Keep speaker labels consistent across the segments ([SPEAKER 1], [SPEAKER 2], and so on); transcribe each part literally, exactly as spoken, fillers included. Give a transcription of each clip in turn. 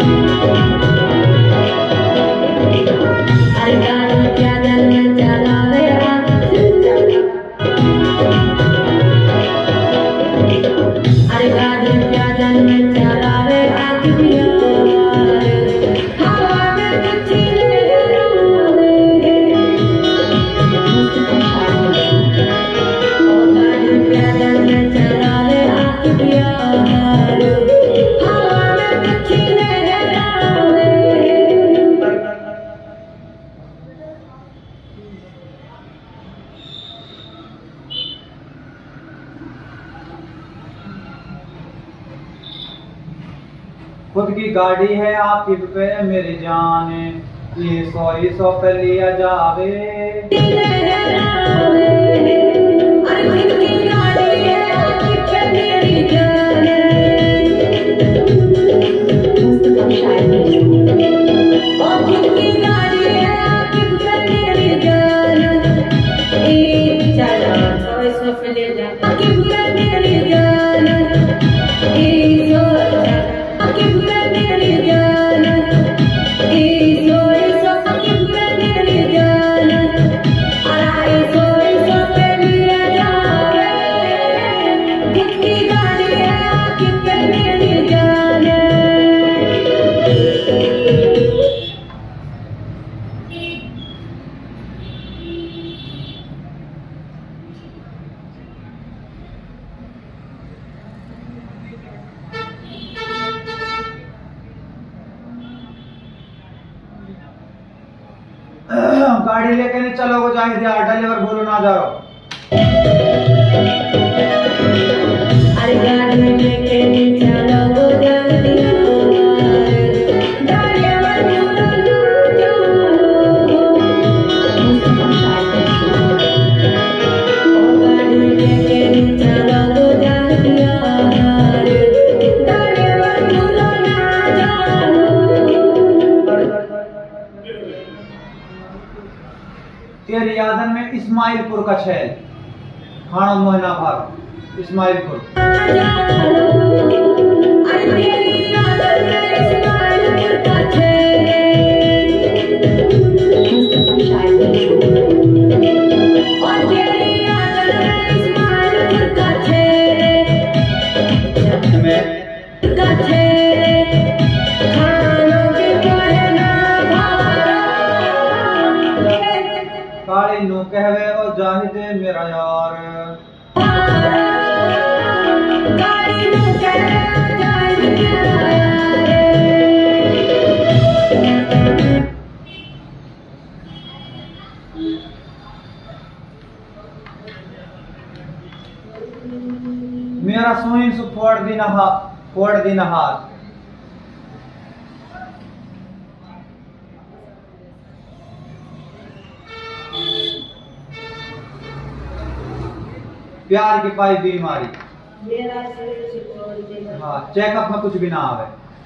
[SPEAKER 1] खुद की गाड़ी है आपकी पे मेरी जान, ये सौ ये सौ पे लिया जावे। गाड़ी लेके नहीं चलोगे चाहिए यार, ड्राइवर बोलो ना जाओ।
[SPEAKER 2] अरे गाड़ी लेके नहीं चलोगे ड्राइवर बोलो ना जाओ। गाड़ी लेके नहीं चलोगे ड्राइवर बोलो ना जाओ।
[SPEAKER 1] तेरी यादन में इस्माइलपुर का छैल खाना मोहना भाग इस्माइलपुर। काली नू कहवे और जाहिदे मेरा यार। काली नू कहवे और जाहिदे मेरा यार। मेरा सोई सु फोड़ दी नहा फोड़ दी नहार। प्यार की पाई बीमारी, हाँ चेकअप में कुछ भी ना आवे।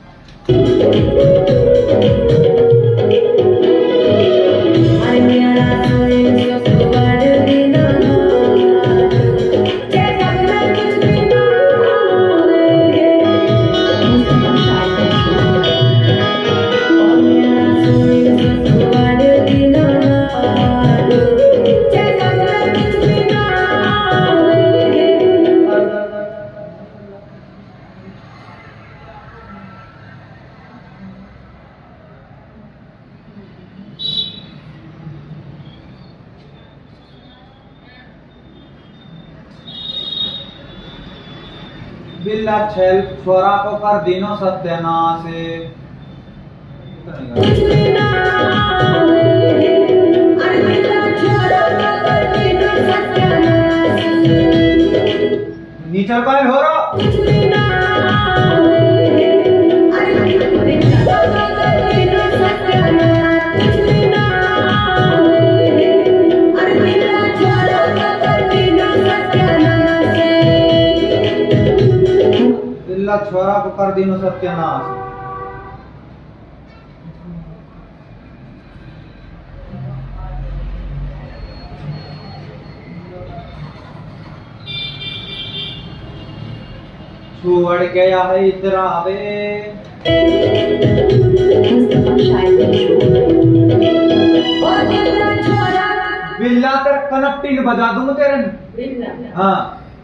[SPEAKER 1] बिल्ला छेल छोरा को कर दिनो सत्यानाश। नीचे कल हो रहा छोरा को कर दिनो सत्यानाश। छोड़ गया है इधर आवे। बिल्ला तेरे कनपटी ने बजा दूंगा तेरे हाँ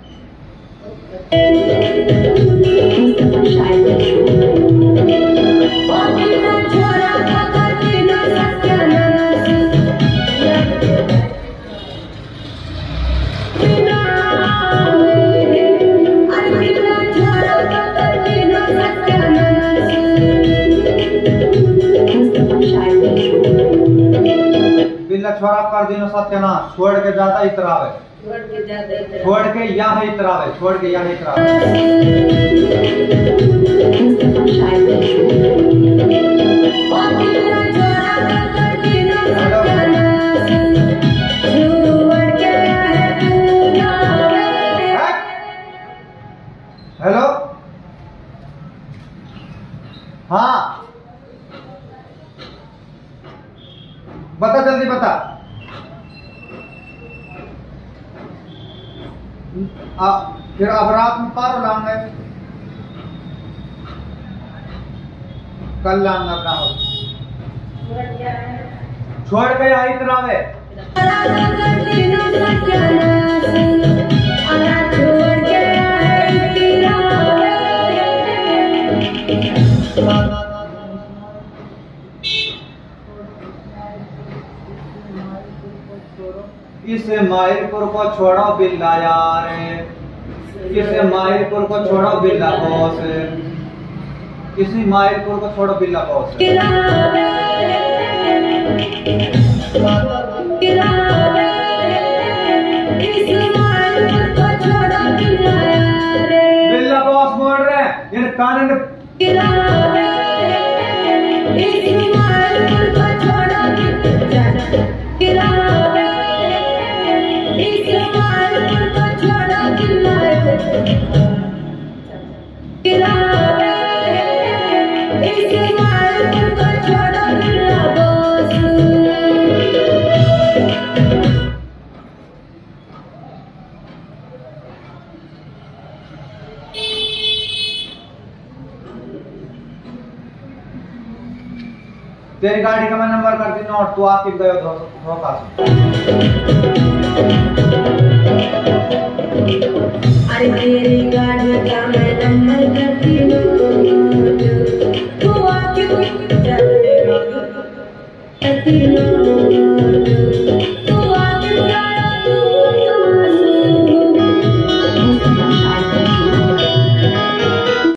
[SPEAKER 1] बिल्ला छोरा कर दिनो सत्यानाश छोड़ के जाता इतरावे छोड़ के यहाँ इतरावे छोड़ के यहाँ इतरावे हेलो हाँ बता जल्दी बता आ, फिर अब रात में पारो लाऊंगा कल लाऊंगा अपना छोड़ के आई तरह इसे माहिरपुर को छोड़ो बिल्ला यार इसे माहिरपुर को छोड़ो बिल्ला बॉस इसी माहिरपुर को छोड़ो बिल्ला बॉस बिल्ला बॉस बोल रहे हैं ये कान तेरी गाड़ी का मैं नंबर कर देना और तू आके गयो धोखा से
[SPEAKER 2] अरे तेरी गाड़ी का मैं नंबर कर देना तू आके गयो धोखा से